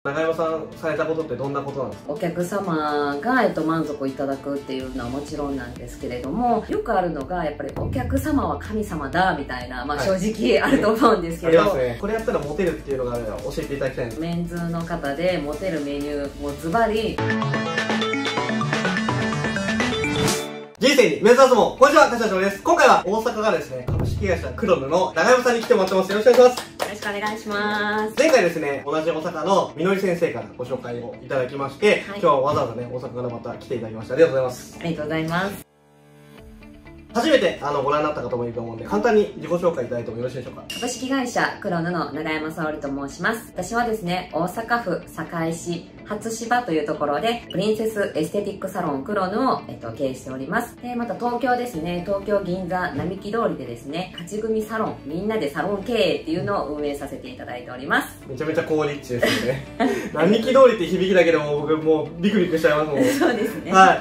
中山さんされたことってどんなことなんですか？ お客様が、満足いただくっていうのはもちろんなんですけれども、よくあるのがやっぱりお客様は神様だみたいな、正直あると思うんですけど、 ありますね。これやったらモテるっていうのがあれば教えていただきたいんです。 メンズの方でモテるメニューもズバリ。 人生にメンズ脱毛、こんにちは、田代です。今回は大阪からですね、株式会社クロヌの中山さんに来てもらってます。よろしくお願いします。 よろしくお願いします。 前回ですね、同じ大阪のみのり先生からご紹介をいただきまして、今日はわざわざね、大阪からまた来ていただきました。ありがとうございます。 ありがとうございます。 初めてご覧になった方もいると思うんで、簡単に自己紹介いただいてもよろしいでしょうか。 株式会社クロヌの永山沙織と申します。私はですね、大阪府堺市初芝というところでプリンセスエステティックサロンクロヌを、経営しております。でまた東京ですね、東京銀座並木通りでですね、勝ち組サロンみんなでサロン経営っていうのを運営させていただいております。 めちゃめちゃ好立地ですよね。並木通りって響きだけでも僕もうビクビクしちゃいますもん。 そうですね。 はい。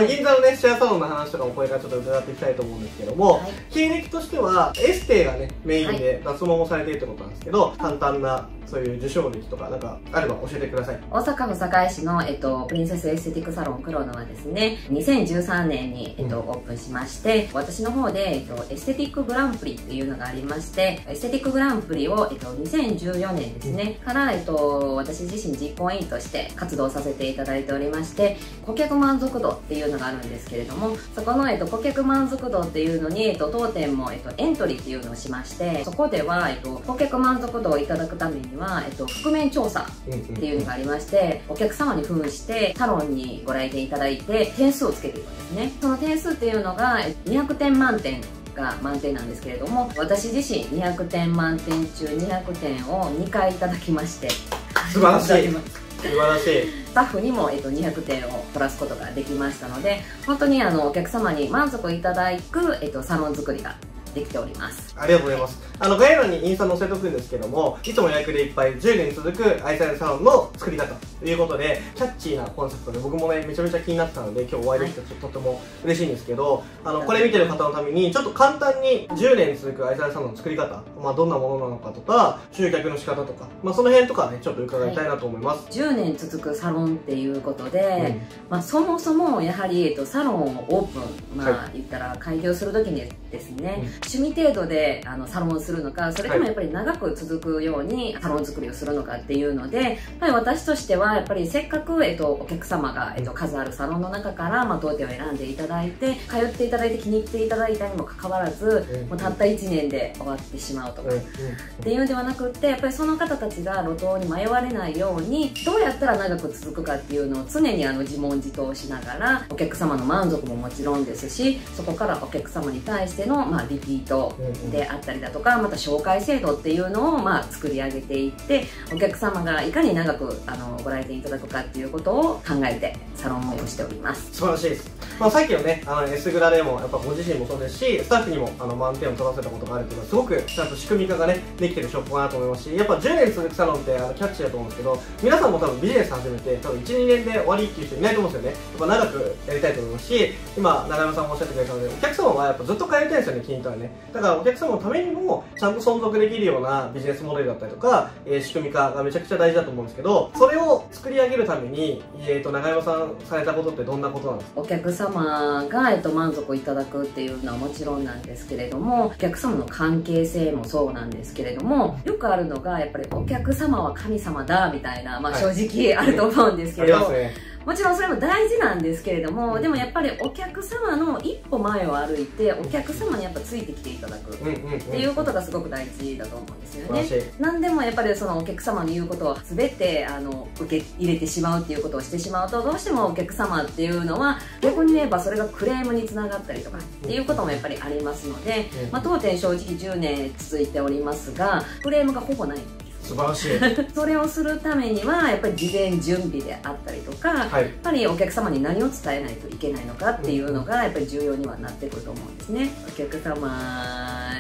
銀座のね、シェアサロンの話とかもこれからちょっと伺っていきたいと思うんですけども、経歴としてはエステがね、メインで脱毛もされているってことなんですけど、簡単なそういう受賞歴とかなんかあれば教えてください。 大阪府堺市の、プリンセスエステティックサロンクロヌはですね、2013年に、オープンしまして、私の方で、エステティックグランプリっていうのがありまして、エステティックグランプリを、2014年ですね、から、私自身実行委員として活動させていただいておりまして、顧客満足度っていうのがあるんですけれども、そこの、顧客満足度っていうのに、当店も、エントリーっていうのをしまして、そこでは、顧客満足度をいただくためには、覆面調査っていうのがありまして、お客様に扮してサロンにご来店いただいて点数をつけていくんですね。その点数っていうのが200点満点が満点なんですけれども、私自身200点満点中200点を2回いただきまして、 素晴らしい。素晴らしい。 スタッフにも、200点を取らすことができましたので、本当にお客様に満足いただく、サロン作りができております。 ありがとうございます。概要欄にインスタ載せとくんですけども、いつも予約でいっぱい10年続く愛されるサロンの作り方ということで、キャッチーなコンセプトで僕もね、めちゃめちゃ気になってたので、今日お会いできてとても嬉しいんですけど、これ見てる方のために、ちょっと簡単に10年続く愛されるサロンの作り方、どんなものなのかとか、集客の仕方とか、その辺とかね、ちょっと伺いたいなと思います。 10年続くサロンっていうことで、そもそもやはり、サロンをオープン、言ったら開業するときにですね、趣味程度でサロンをするのか、それともやっぱり長く続くようにサロン作りをするのかっていうので、やっぱり私としてはやっぱりせっかく、お客様が、数あるサロンの中から、当店を選んでいただいて通っていただいて気に入っていただいたにもかかわらず、もうたった1年で終わってしまうとか、っていうのではなくって、やっぱりその方たちが路頭に迷われないようにどうやったら長く続くかっていうのを常に自問自答しながら、お客様の満足ももちろんですし、そこからお客様に対しての、リピートであったりだとか、また紹介制度っていうのを作り上げていって、お客様がいかに長くご来店いただくかっていうことを考えてサロンをしております。 素晴らしいです。さっきのね、Sグラでもやっぱご自身もそうですし、スタッフにも満点を取らせたことがあるっていうのはすごくちゃんと仕組み化がねできてるショップかなと思いますし、やっぱ10年続くサロンってキャッチーだと思うんですけど、皆さんも多分ビジネス始めて多分 1,2 年で終わりっていう人いないと思うんですよね。やっぱ長くやりたいと思いますし、今永山さんもおっしゃってくれたので、お客様はやっぱずっと通いたいんですよね、気に入ったらね。だからお客様のためにもちゃんと存続できるようなビジネスモデルだったりとか、仕組み化がめちゃくちゃ大事だと思うんですけど、それを作り上げるために、永山さんされたことってどんなことなんですか？ お客様が、満足いただくっていうのはもちろんなんですけれども、お客様の関係性もそうなんですけれども、よくあるのがやっぱりお客様は神様だみたいな、正直あると思うんですけど、もちろんそれも大事なんですけれども、でもやっぱりお客様の一歩前を歩いてお客様にやっぱついてきていただくっていうことがすごく大事だと思うんですよね。何でもやっぱりそのお客様の言うことを全て受け入れてしまうっていうことをしてしまうと、どうしてもお客様っていうのは逆に言えばそれがクレームにつながったりとかっていうこともやっぱりありますので、当店正直10年続いておりますがクレームがほぼない。 素晴らしい。 それをするためにはやっぱり事前準備であったりとか、やっぱりお客様に何を伝えないといけないのかっていうのがやっぱり重要にはなってくると思うんですね。お客様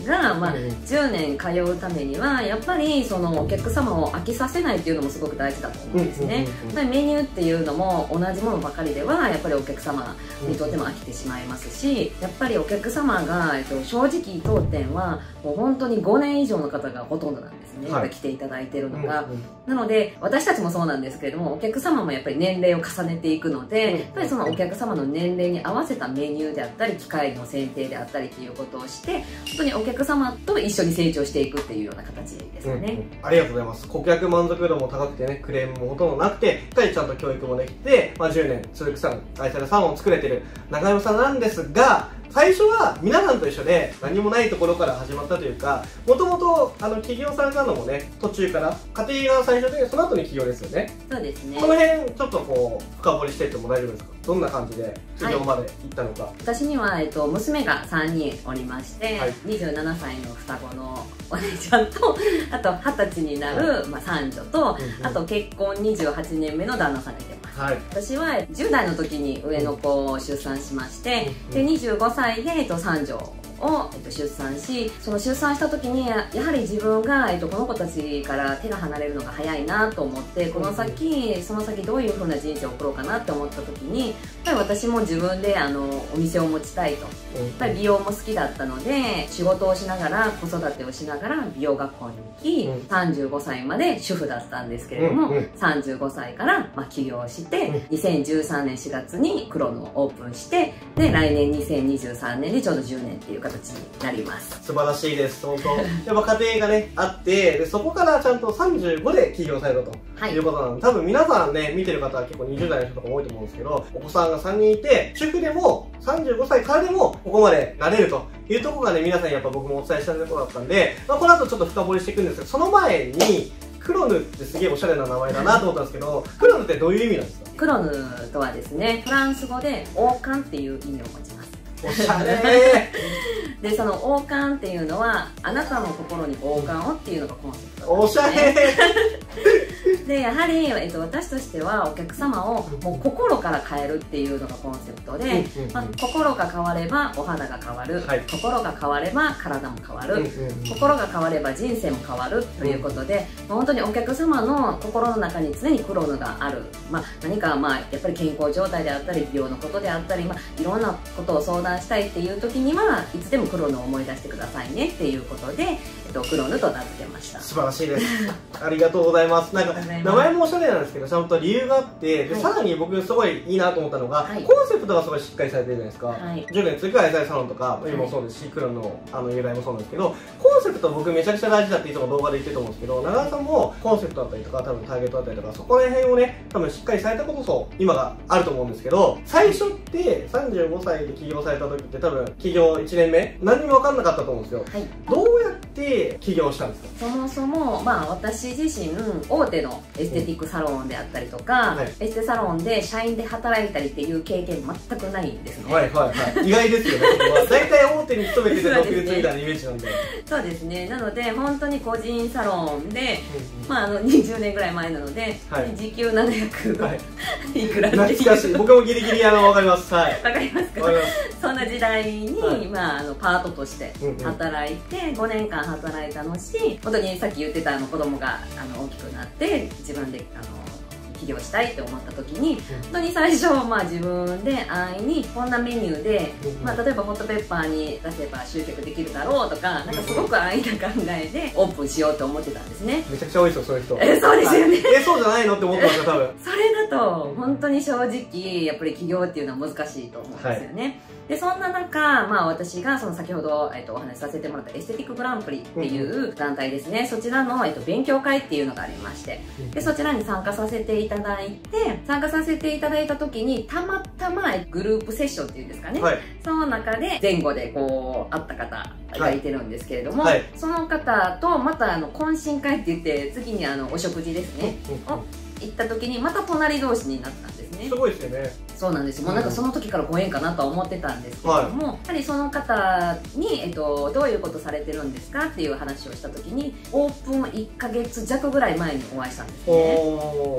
が、10年通うためにはやっぱりそのお客様を飽きさせないっていうのもすごく大事だと思うんですね。やっぱりメニューっていうのも同じものばかりではやっぱりお客様にとっても飽きてしまいますし、やっぱりお客様が、正直当店はもう本当に5年以上の方がほとんどなんですね、やっぱり来ていただいてるのが。なので私たちもそうなんですけれども、お客様もやっぱり年齢を重ねていくので、やっぱりそのお客様の年齢に合わせたメニューであったり機械の選定であったりっていうことをして、本当にお客様と一緒に成長していくっていうような形ですよね。 ありがとうございます。顧客満足度も高くてね、クレームもほとんどなくて、しっかりちゃんと教育もできて、10年続くサロン、愛されサロンを作れてる中山さんなんですが、最初は皆さんと一緒で何もないところから始まったというか、もともと起業されたのもね、途中から家庭が最初でその後に起業ですよね。 そうですね。 この辺ちょっとこう深掘りしていっても大丈夫ですか？どんな感じで起業まで行ったのか。 私には、娘が3人おりまして、27歳の双子のお姉ちゃんと、あと20歳になる、三女と、あと結婚28年目の旦那さんがいてます。私は10代の時に上の子を出産しまして、で25歳で三女を出産し、その出産した時にやはり自分がこの子たちから手が離れるのが早いなと思って、この先その先どういう風な人生を送ろうかなって思った時に、やっぱり私も自分でお店を持ちたいと。やっぱり美容も好きだったので、仕事をしながら子育てをしながら美容学校に行き、35歳まで主婦だったんですけれども、35歳から起業して、2013年4月にクロヌをオープンして、で来年2023年でちょうど10年っていう形になります。 素晴らしいです。本当やっぱ家庭がねあって、でそこからちゃんと35で起業されたということなので、多分皆さんね見てる方は結構20代の人とかも多いと思うんですけど、お子さんが3人いて主婦でも35歳からでもここまでなれるというところがね、皆さんやっぱ僕もお伝えしたところだったんで、この後ちょっと深掘りしていくんですけど、その前にクロヌってすげえおしゃれな名前だなと思ったんですけど、クロヌってどういう意味なんですか？ クロヌとはですね、フランス語で王冠っていう意味を持ちます。 おしゃれでその王冠っていうのは、あなたの心に王冠をっていうのがコンセプトなんおしゃれで、やはり、私としてはお客様をもう心から変えるっていうのがコンセプトで、心が変わればお肌が変わる、心が変われば体も変わる、心が変われば人生も変わるということで、本当にお客様の心の中に常にクロヌがある、何かやっぱり健康状態であったり美容のことであったり、いろんなことを相談したいっていう時にはいつでもクロヌを思い出してくださいねっていうことで、クロヌと名付けました。 素晴らしいですありがとうございます。なんか名前もおしゃれなんですけど、ちゃんと理由があって、でさらに僕すごいいいなと思ったのが、コンセプトがすごいしっかりされてるじゃないですか。10年続く愛妻サロンとか今もそうですし、クロヌの由来もそうなんですけど、コンセプト僕めちゃくちゃ大事だっていつも動画で言ってると思うんですけど、長田さんもコンセプトだったりとか多分ターゲットだったりとか、そこら辺をね多分しっかりされたことそ今があると思うんですけど、最初って35歳で起業された時って多分起業1年目何にも分かんなかったと思うんですよ。どうやって起業したんですか？ そもそも私自身大手のエステティックサロンであったりとか、エステサロンで社員で働いたりっていう経験全くないんですね。 意外ですよね。大体大手に勤めてて独立みたいなイメージなんで。 そうですね。なので本当に個人サロンで、20年ぐらい前なので、時給700いくらで、 懐かしい。僕もギリギリわかります。わかりますか？そんな時代にパートとして働いて5年間働いたのし、本当にさっき言ってた子供が大きくなって自分で起業したいって思った時に、本当に最初自分で安易にこんなメニューで、例えばホットペッパーに出せば集客できるだろうとか、なんかすごく安易な考えでオープンしようと思ってたんですね。 めちゃくちゃ多いですよそういう人。 そうですよね。 そうじゃないのって思ってますよ多分。 それだと本当に正直やっぱり起業っていうのは難しいと思うんですよね。でそんな中、私がその先ほど、お話しさせてもらったエステティックグランプリっていう団体ですね、そちらの、勉強会っていうのがありまして、でそちらに参加させていただいて、参加させていただいた時にたまたまグループセッションっていうんですかね、その中で前後でこう会った方がいてるんですけれども、その方とまた懇親会って言って次にお食事ですね、を行った時にまた隣同士になったんですね。 すごいですよね。 そうなんですよ。もうなんかその時からご縁かなとは思ってたんですけれども、やはりその方に、どういうことされてるんですかっていう話をした時に、オープン1ヶ月弱ぐらい前にお会いしたんですね。で、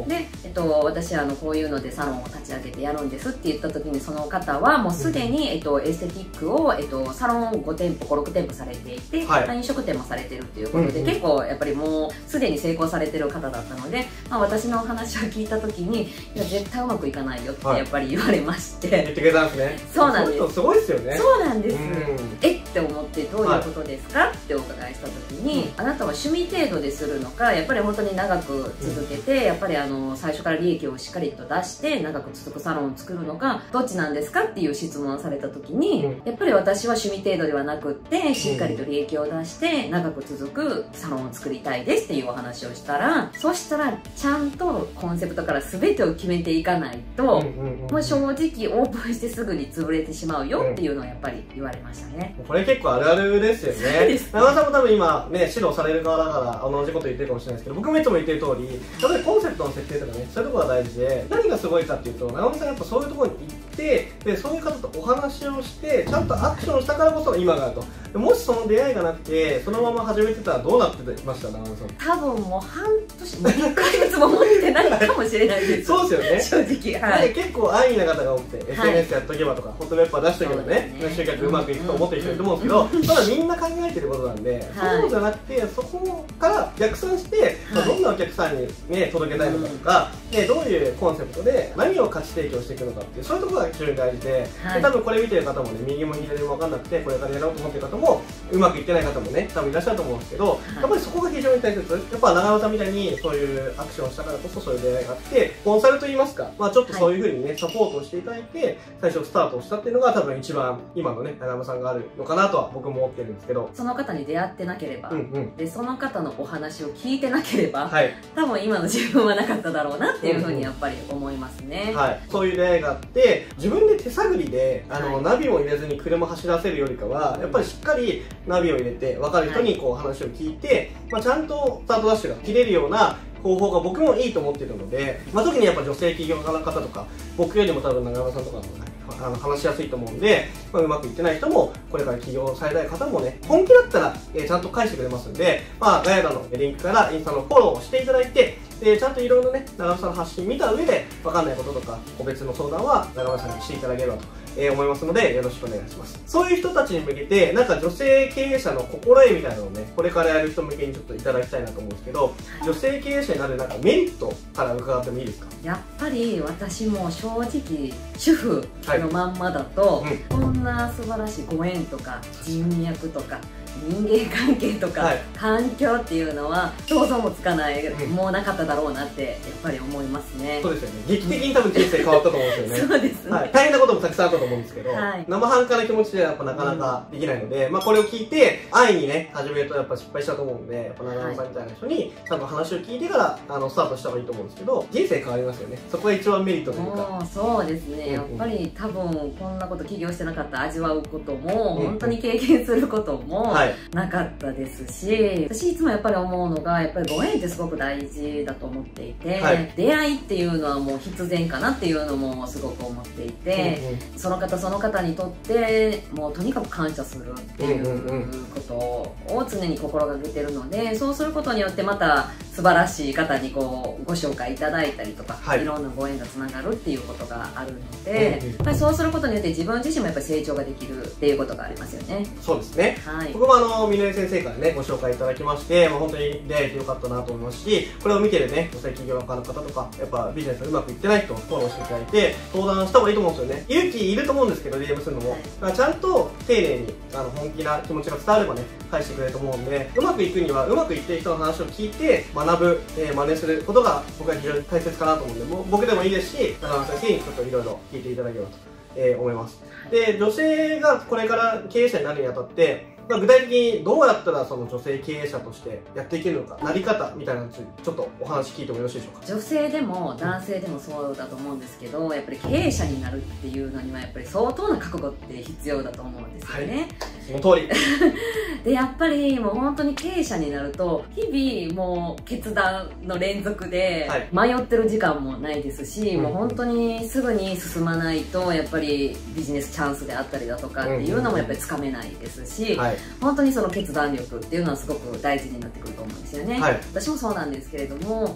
私こういうのでサロンを立ち上げてやるんですって言った時に、その方はもうすでに、エステティックを、サロン5店舗56店舗されていて、はい、飲食店もされてるっていうことで、結構やっぱりもうすでに成功されてる方だったので、私のお話を聞いた時に、いや絶対うまくいかないよってやっぱり言われまして、 言ってくれたんですね。 そうなんです。 すごいですよね。 そうなんです。って思って、どういうことですかってお伺いした時に、あなたは趣味程度でするのか、やっぱり本当に長く続けて、やっぱり最初から利益をしっかりと出して長く続くサロンを作るのか、どっちなんですかっていう質問をされた時に、やっぱり私は趣味程度ではなくって、しっかりと利益を出して長く続くサロンを作りたいですっていうお話をしたら、そしたらちゃんとコンセプトから全てを決めていかないと、もう正直オープンしてすぐに潰れてしまうよっていうのはやっぱり言われましたね。 これ結構あるあるですよね。長尾さんも多分今ね、指導される側だから同じこと言ってるかもしれないですけど、僕もいつも言ってる通り、例えばコンセプトの設定とかね、そういうところが大事で、何がすごいかっていうと、長尾さんがやっぱそういうところに行って、でそういう方とお話をしてちゃんとアクションしたからこそ今があると。もしその出会いがなくてそのまま始めてたらどうなってました？長尾さん。 多分もう半年も1ヶ月も持ってないかもしれないです。 そうですよね、 正直。はい、 結構安易な方が多くて、SNS やっとけばとかホットペッパー出しとけばね、集客うまくいくと思ってる人いると思うんですけど、ただみんな考えてることなんで、そうじゃなくてそこから逆算して、どんなお客さんにね届けたいのかとか、どういうコンセプトで何を価値提供していくのかっていう、そういうところが非常に大事で、多分これ見てる方もね、右も左も分かんなくてこれからやろうと思ってる方もうまくいってない方もね多分いらっしゃると思うんですけど、やっぱりそこが非常に大切。やっぱ長尾さんみたいにそういうアクションをしたからこそそういう出会いがあって、コンサルといいますか、ちょっとそういう風にねサポートをしていただいて最初スタートをしたっていうのが多分一番今のね長尾さんがあるのかなとは僕も思ってるんですけど、 その方に出会ってなければ、でその方のお話を聞いてなければ、多分今の自分はなかっただろうなっていう風にやっぱり思いますね。 そういう出会いがあって、自分で手探りでナビを入れずに車走らせるよりかは、やっぱりしっかりナビを入れて分かる人にこう話を聞いて、ちゃんとスタートダッシュが切れるような方法が僕もいいと思っているので、特にやっぱ女性起業家の方とか僕よりも多分長尾さんとかの話しやすいと思うんで、うまくいってない人もこれから起業されたい方もね、本気だったら、ちゃんと返してくれますんで、概要欄のリンクからインスタのフォローをしていただいて、ちゃんといろいろね長尾さんの発信見た上で分かんないこととか個別の相談は長尾さんにしていただければと思いますので、よろしくお願いします。そういう人たちに向けてなんか女性経営者の心得みたいなのをね、これからやる人向けにちょっといただきたいなと思うんですけど、女性経営者になるなんかメリットから伺ってもいいですか？ やっぱり私も正直主婦のまんまだと、こんな素晴らしいご縁とか人脈とか人間関係とか、環境っていうのは想像もつかない、もうなかっただろうなってやっぱり思いますね。 そうですよね、劇的に多分人生変わったと思うんですよね。 そうですね、 大変なこともたくさんあったと思うんですけど、生半可な気持ちでやっぱなかなかできないので、これを聞いて安易にね始めるとやっぱ失敗したと思うんで、やっぱ長尾さんみたいな人にちゃんと話を聞いてからスタートした方がいいと思うんですけど、人生変わりますよね。そこが一番メリットというか。 そうですね、やっぱり多分こんなこと起業してなかったら味わうことも、本当に経験することもなかったですし、私いつもやっぱり思うのが、やっぱりご縁ってすごく大事だと思っていて、出会いっていうのはもう必然かなっていうのもすごく思っていて、その方その方にとってもうとにかく感謝するっていうことを常に心がけてるので、そうすることによってまた素晴らしい方にこうご紹介いただいたりとか、いろんなご縁がつながるっていうことがあるので、やっぱりそうすることによって自分自身もやっぱり成長ができるっていうことがありますよね。 そうですね、僕もみのり先生からねご紹介いただきまして、本当に出会えてよかったなと思いますし、これを見てるね女性起業家の方とか、やっぱビジネスがうまくいってない人をフォローしていただいて相談した方がいいと思うんですよね。勇気いると思うんですけど DM するのも、ちゃんと丁寧に本気な気持ちが伝わればね返してくれると思うんで、うまくいくにはうまくいってる人の話を聞いて学ぶ、真似することが僕は非常に大切かなと思うんで、もう僕でもいいですし長尾先生にちょっといろいろ聞いていただければと思います。で、女性がこれから経営者になるにあたって、具体的にどうやったらその女性経営者としてやっていけるのか、なり方みたいなのについてちょっとお話聞いてもよろしいでしょうか。 女性でも男性でもそうだと思うんですけど、やっぱり経営者になるっていうのにはやっぱり相当な覚悟って必要だと思うんですよね。 その通りでやっぱりもう本当に経営者になると日々もう決断の連続で迷ってる時間もないですし、もう本当にすぐに進まないとやっぱりビジネスチャンスであったりだとかっていうのもやっぱりつかめないですし、本当にその決断力っていうのはすごく大事になってくると思うんですよね。私もそうなんですけれども、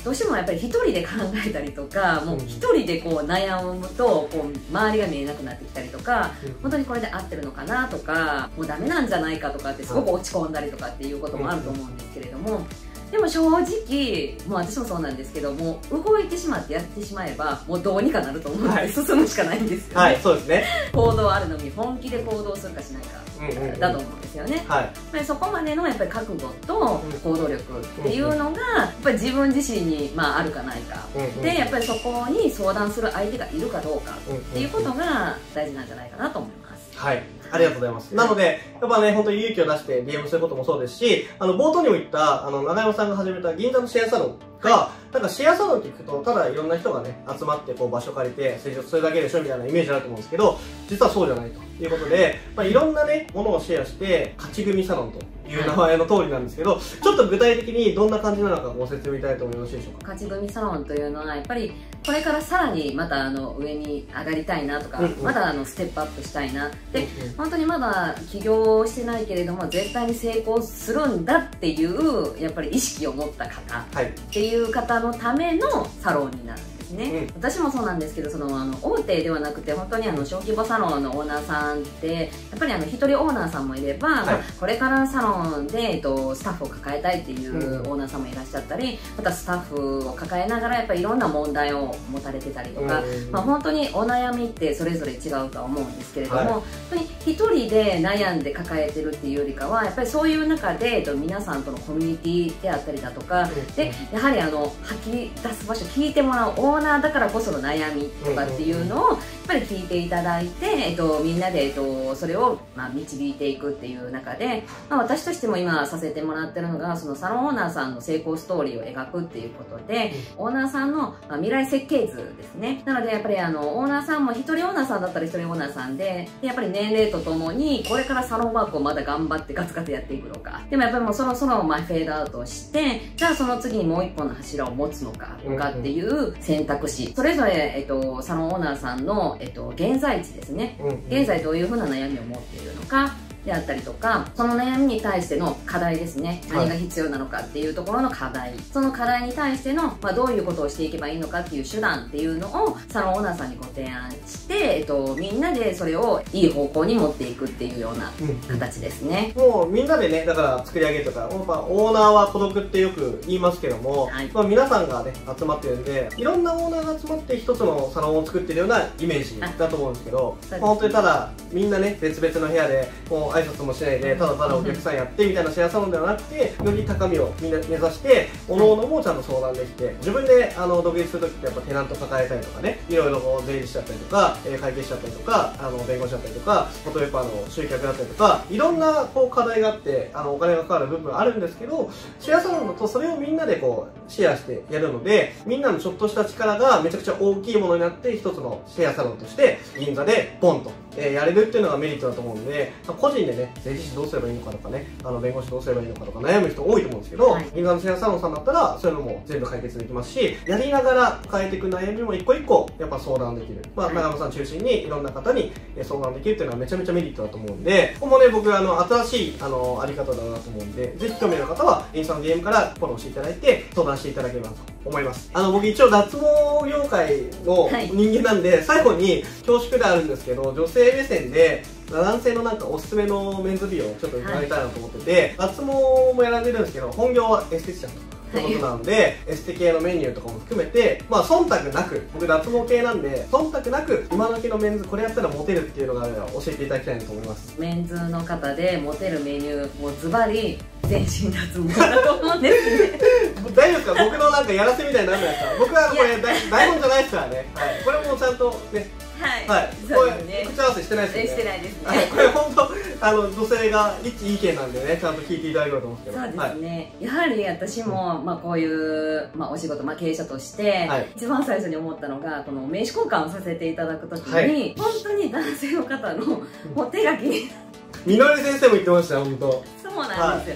どうしてもやっぱり一人で考えたりとか、もう一人でこう悩むとこう周りが見えなくなってきたりとか、本当にこれで合ってるのかなとか、もうダメなんじゃないかとかってすごく落ち込んだりとかっていうこともあると思うんですけれども、でも正直もう私もそうなんですけど、もう動いてしまってやってしまえばもうどうにかなると思うので、進むしかないんですよね。はい、そうですね。行動あるのに本気で行動するかしないかだと思うんですよね。はい、そこまでのやっぱり覚悟と行動力っていうのがやっぱり自分自身にあるかないかで、やっぱりそこに相談する相手がいるかどうかっていうことが大事なんじゃないかなと思います。はい、ありがとうございます。なので、やっぱね、本当に勇気を出してゲームすることもそうですし、冒頭にも言った、長山さんが始めた銀座のシェアサロンが、なんかシェアサロンって聞くと、ただいろんな人がね、集まってこう場所借りて、成長するだけでしょみたいなイメージあると思うんですけど、実はそうじゃないということで、いろんなね、ものをシェアして、勝ち組サロンという名前の通りなんですけど、ちょっと具体的にどんな感じなのかご説明いただいてもよろしいでしょうか。勝ち組サロンというのは、やっぱりこれからさらにまた上に上がりたいなとか、まだステップアップしたいなで、本当にまだ起業してないけれども絶対に成功するんだっていうやっぱり意識を持った方っていう方のためのサロンになるんですね。私もそうなんですけど、大手ではなくて本当に小規模サロンのオーナーさんってやっぱり一人オーナーさんもいれば、これからサロンで、スタッフを抱えたいっていうオーナーさんもいらっしゃったり、またスタッフを抱えながらやっぱりいろんな問題を持たれてたりとか、本当にお悩みってそれぞれ違うとは思うんですけれども、本当に一人で悩んで抱えてるっていうよりかはやっぱりそういう中で、皆さんとのコミュニティであったりだとかで、やはり吐き出す場所、聞いてもらうオーナーだからこその悩みとかっていうのをやっぱり聞いていただいて、みんなで、それを導いていくっていう中で、私としても今させてもらってるのが、そのサロンオーナーさんの成功ストーリーを描くっていうことで、オーナーさんの未来設計図ですね。なのでやっぱりオーナーさんも一人オーナーさんだったら一人オーナーさんで、やっぱり年齢とともにこれからサロンワークをまだ頑張ってガツガツやっていくのか、でもやっぱりもうそろそろフェードアウトして、じゃあその次にもう一本の柱を持つのかとかっていう選択肢、それぞれ、サロンオーナーさんの、現在地ですね、現在どういうふうな悩みを持っているのかであったりとか、その悩みに対しての課題ですね、何が必要なのかっていうところの課題、その課題に対しての、どういうことをしていけばいいのかっていう手段っていうのをサロンオーナーさんにご提案して、みんなでそれをいい方向に持っていくっていうような形ですね。もうみんなでね、だから作り上げるとか、オーナーは孤独ってよく言いますけども、皆さんがね集まってるんで、いろんなオーナーが集まって一つのサロンを作ってるようなイメージだと思うんですけど、本当にただみんなね別々の部屋でこう挨拶もしないでただただお客さんやってみたいなシェアサロンではなくて、より高みをみんな目指して各々もちゃんと相談できて、自分で独立する時ってやっぱテナント抱えたりとかね、いろいろこう税理士だったりとか、会計士だったりとか弁護士だったりとか、例えば集客だったりとか、いろんなこう課題があってお金がかかる部分あるんですけど、シェアサロンだとそれをみんなでこうシェアしてやるので、みんなのちょっとした力がめちゃくちゃ大きいものになって一つのシェアサロンとして銀座でポンとやれるっていうのがメリットだと思うんで、個人でね税理士どうすればいいのかとかね、弁護士どうすればいいのかとか悩む人多いと思うんですけど、銀座のシェアサロンさんだったらそういうのも全部解決できますし、やりながら変えていく悩みも一個一個やっぱ相談できる、長野さん中心にいろんな方に相談できるっていうのはめちゃめちゃメリットだと思うんで、ここもね僕新しいあり方だなと思うんで、ぜひ興味の方はインスタの DM からフォローしていただいて相談していただければと思います。僕一応脱毛業界の人間なんで、最後に恐縮であるんですけど、女性目線で男性のなんかおすすめのメンズ美容をちょっと伺いたいなと思ってて、脱毛もやられてるんですけど本業はエステティシャンということなので、エステ系のメニューとかも含めて忖度なく、僕脱毛系なんで忖度なく今時のメンズこれやったらモテるっていうのがあれば教えていただきたいなと思います。メンズの方でモテるメニューもズバリ全身脱毛だと思うんですね大丈夫ですか、僕のなんかやらせみたいになるじゃないですか。僕はこれ台本じゃないですからね、これもちゃんとね、これ口合わせしてないですよね。してないですね。これ本当女性が一意見なんでね、ちゃんと聞いていただければと思うんですけど。そうですね。やはり私もこういうお仕事経営者として一番最初に思ったのが、この名刺交換をさせていただくときに本当に男性の方のお手が気に。みのり先生も言ってましたよ、本当。そうなんですよ。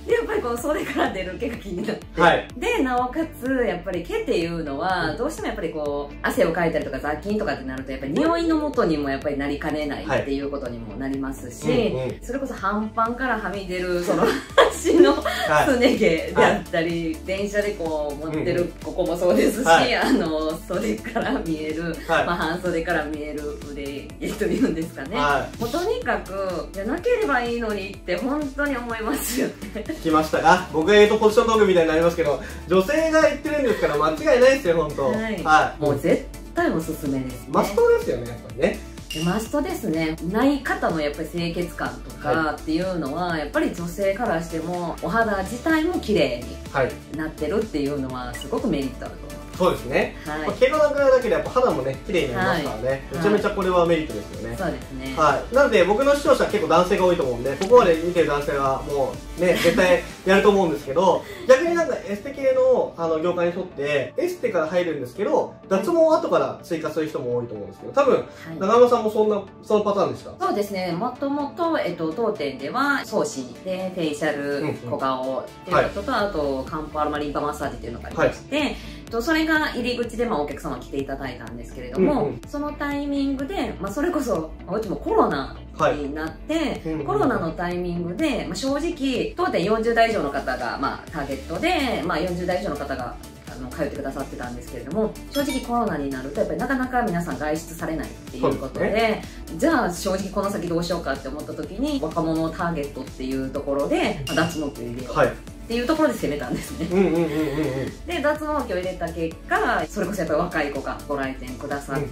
でやっぱりこの袖から出る毛が気になって、 はい、 でなおかつやっぱり毛っていうのはどうしてもやっぱりこう汗をかいたりとか雑菌とかってなるとやっぱり匂いの元にもやっぱりなりかねないっていうことにもなりますし、それこそ半パンからはみ出るその足のすね毛であったり、電車でこう持ってるここもそうですし、袖から見える、半袖から見える腕毛というんですかね、もうとにかくじゃなければいいのにって本当に思いますよね。 来ましたが、僕が言うとポジショントークみたいになりますけど、女性が言ってるんですから間違いないですよ、本当。はい、 もう絶対おすすめですね。 マストですよね、やっぱりね。 マストですね。ない方のやっぱり清潔感とかっていうのは、やっぱり女性からしてもお肌自体も綺麗になってるっていうのはすごくメリットあると思います。 そうですね、毛がなくなるだけでやっぱ肌もね綺麗になりますからね、めちゃめちゃこれはメリットですよね。 そうですね。 なので僕の視聴者は結構男性が多いと思うんで、ここまで見てる男性はもうね絶対やると思うんですけど、逆になんかエステ系の業界にとってエステから入るんですけど脱毛を後から追加する人も多いと思うんですけど、多分長山さんもそのパターンでした。 そうですね。もともと当店では装置でフェイシャル小顔っていうことと、あと漢方アロマリンパマッサージっていうのがありまして、それが入り口でお客様来ていただいたんですけれども、そのタイミングで、それこそうちもコロナになって、コロナのタイミングで、正直当店40代以上の方が、ターゲットで、40代以上の方が通ってくださってたんですけれども、正直コロナになるとやっぱりなかなか皆さん外出されないっていうことで、じゃあ正直この先どうしようかって思った時に若者をターゲットっていうところで、脱毛器を入れようっていうところで攻めたんですね。で脱毛器を入れた結果、それこそやっぱり若い子がご来店くださって、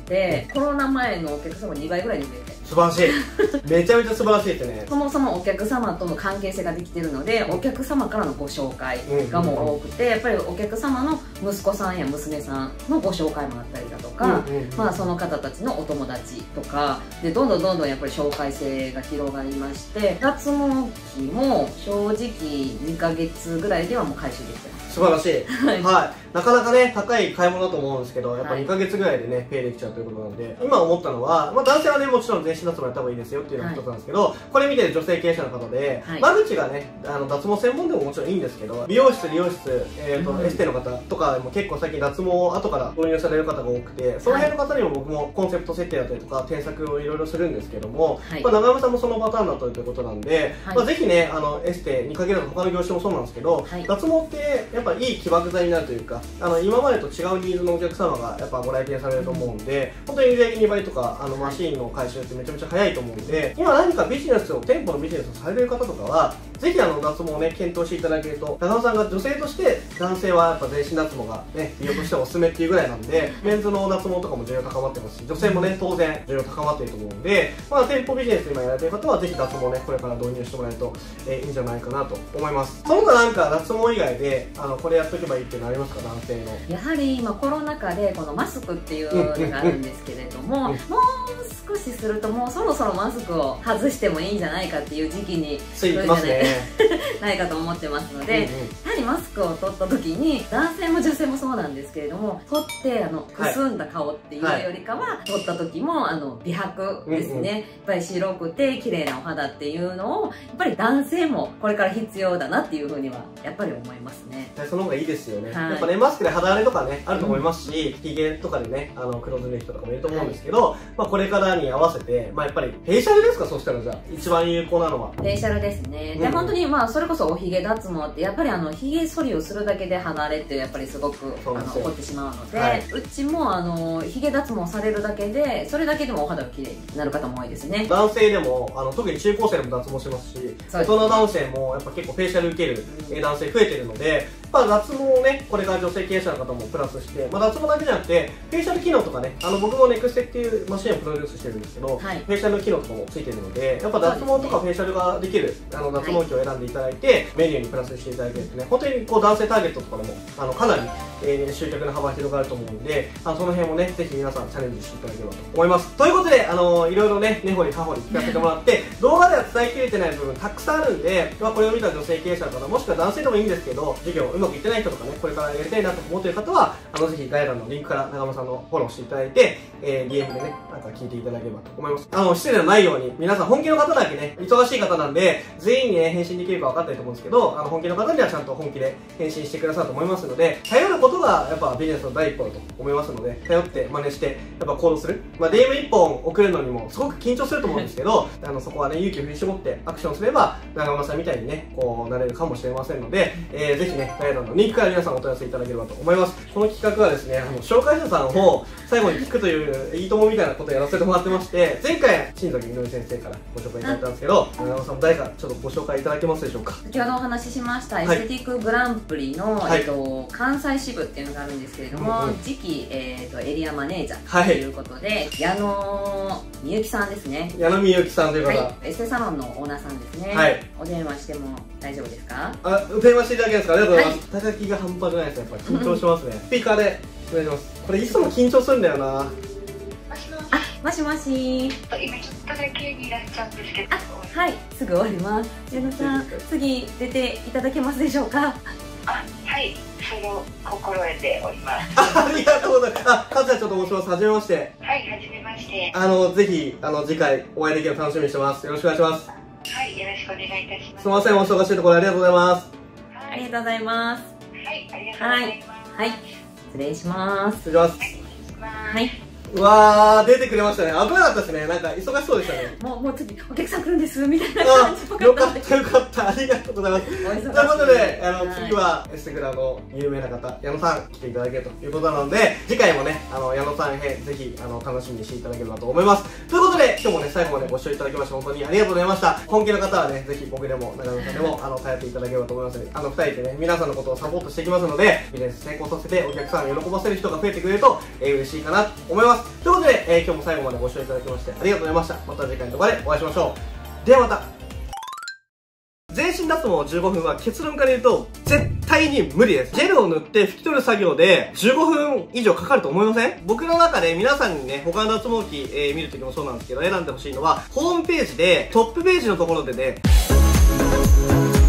コロナ前のお客様2倍ぐらいに増えて、 素晴らしいめちゃめちゃ素晴らしいですね。 そもそもお客様との関係性ができてるので、お客様からのご紹介がもう多くて、やっぱりお客様の息子さんや娘さんのご紹介もあったりだとか、その方たちのお友達とかでどんどんやっぱり紹介性が広がりまして、脱毛器も正直2ヶ月ぐらいではもう回収できてます。 素晴らしい。なかなかね高い買い物だと思うんですけど、やっぱ2ヶ月ぐらいでねペイできちゃうということなので、今思ったのは、男性はねもちろん全身脱毛やった方がいいですよっていうのが一つなんですけど、これ見てる女性経営者の方で、間口がね脱毛専門でももちろんいいんですけど、美容室理容室、エステの方とかでも結構最近脱毛を後から導入される方が多くて、その辺の方にも僕もコンセプト設定だったりとか添削をいろいろするんですけども、長山さんもそのパターンだったということなんで、ぜひねエステに限らず他の業種もそうなんですけど、脱毛ってやっぱいい起爆剤になるというか、今までと違うニーズのお客様がやっぱご来店されると思うんで、本当に売上2倍とかマシーンの回収ってめちゃめちゃ早いと思うんで、今何かビジネスを店舗のビジネスをされてる方とかはぜひ脱毛をね検討していただけると、長野さんが女性として男性はやっぱ全身脱毛がね美容としてはおすすめっていうぐらいなんで、メンズの脱毛とかも需要高まってますし、女性もね当然需要高まっていると思うんで、店舗ビジネス今やられてる方はぜひ脱毛ねこれから導入してもらえるといいんじゃないかなと思います。その他なんか脱毛以外でこれやっとけばいいっていうのありますか、男性の。 やはり今コロナ禍でこのマスクっていうのがあるんですけれども、もう少しするともうそろそろマスクを外してもいいんじゃないかっていう時期に来るんじゃないかと思ってますので、やはりマスクを取った時に男性も女性もそうなんですけれども、取ってくすんだ顔っていうよりかは、取った時も美白ですね、やっぱり白くて綺麗なお肌っていうのをやっぱり男性もこれから必要だなっていうふうにはやっぱり思いますね。 その方がいいですよね。やっぱねマスクで肌荒れとかねあると思いますし、ひげとかでね黒ずんでる人とかもいると思うんですけど、これからに合わせてやっぱりフェイシャルですか、そしたらじゃあ一番有効なのはフェイシャルですね。で本当にそれこそおひげ脱毛ってやっぱりひげ剃りをするだけで肌荒れってやっぱりすごく起こってしまうので、うちもひげ脱毛されるだけでそれだけでもお肌が綺麗になる方も多いですね。 男性でも特に中高生でも脱毛しますし、大人男性もやっぱ結構フェイシャル受ける男性増えてるので、脱毛をねこれから女性経営者の方もプラスして、脱毛だけじゃなくてフェイシャル機能とかね、僕もネクステっていうマシンをプロデュースしてるんですけど、フェイシャルの機能とかもついてるので、やっぱ脱毛とかフェイシャルができる脱毛器を選んでいただいてメニューにプラスしていただけるとね、本当に男性ターゲットとかでもかなり集客の幅が広がると思うんで、その辺もねぜひ皆さんチャレンジしていただければと思います。ということでいろいろね根掘り葉掘り聞かせてもらって動画では伝えきれてない部分たくさんあるんで、これを見た女性経営者の方もしくは男性でもいいんですけど、授業をうまくいってない人とかね、これからやりたいなと思っている方は、ぜひ概要欄のリンクから長間さんのフォローしていただいて、DM でね、なんか聞いていただければと思います。失礼のないように、皆さん本気の方だけね、忙しい方なんで、全員にね、返信できるか分かんないと思うんですけど、本気の方にはちゃんと本気で返信してくださると思いますので、頼ることがやっぱビジネスの第一歩だと思いますので、頼って真似して、やっぱ行動する。DM 一本送るのにもすごく緊張すると思うんですけど、そこはね、勇気を振り絞ってアクションすれば、長間さんみたいにね、こうなれるかもしれませんので、ぜひね、概要欄のリンクから皆さんお問い合わせいただければと思います。この企画はですね、紹介者さんを最後に聞くといういいともみたいなことをやらせてもらってまして、前回、新崎みのり先生からご紹介いただいたんですけど、長間さんも誰かちょっとご紹介いただけますでしょうか。 先ほどお話ししました、エステティックグランプリの、関西支部っていうのがあるんですけれども、次期、エリアマネージャーということで、矢野みゆきさんですね。 矢野みゆきさんという方、 エステサロンのオーナーさんですね。お電話しても大丈夫ですか？ 電話していただけるんですか？ありがとうございます。叩きが半端じゃないですね。やっぱり緊張しますね。スピーカーでお願いします。これいつも緊張するんだよな。 もしもし。 今ちょっとだけいらっしゃるんですけど。 はい、すぐ終わります。矢野さん、次出ていただけますでしょうか？ はい、それを心得ております。 ありがとうございます。和也ちょっと申します。はじめまして。 はい、はじめまして。 ぜひ次回お会いできるの楽しみにしてます。よろしくお願いします。 はい、よろしくお願いいたします。 すみません、お忙しいところありがとうございます。 ありがとうございます。 はい、ありがとうございます。 はい、失礼します。 失礼します。 はい。 うわー、出てくれましたね。危なかったですね。なんか忙しそうでしたね。 もう次お客さん来るんですみたいな感じ。 よかったよかった。ありがとうございます。ということで、次はエステグラの有名な方、矢野さん来ていただけるということなので、次回もね、矢野さん編ぜひ楽しみにしていただければと思います。ということで、今日もね、最後までご視聴いただきまして本当にありがとうございました。本気の方はね、ぜひ僕でも長野さんでも頼っていただければと思いますので、2人でね、皆さんのことをサポートしていきますので、ビジネス成功させてお客さんを喜ばせる人が増えてくれると、嬉しいかなと思います。ということで、今日も最後までご視聴いただきましてありがとうございました。また次回の動画でお会いしましょう。ではまた。全身脱毛15分は結論から言うと絶対に無理です。ジェルを塗って拭き取る作業で15分以上かかると思いません？僕の中で皆さんにね、他の脱毛器、見るときもそうなんですけど、選んでほしいのはホームページでトップページのところでね